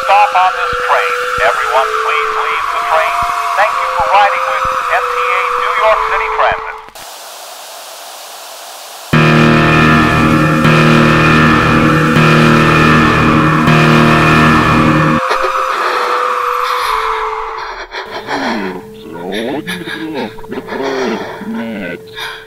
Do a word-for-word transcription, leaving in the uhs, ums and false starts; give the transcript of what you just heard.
stop on this train. Everyone, please leave the train. Thank you for riding with M T A New York City Transit. So, look, look, the bird, Matt.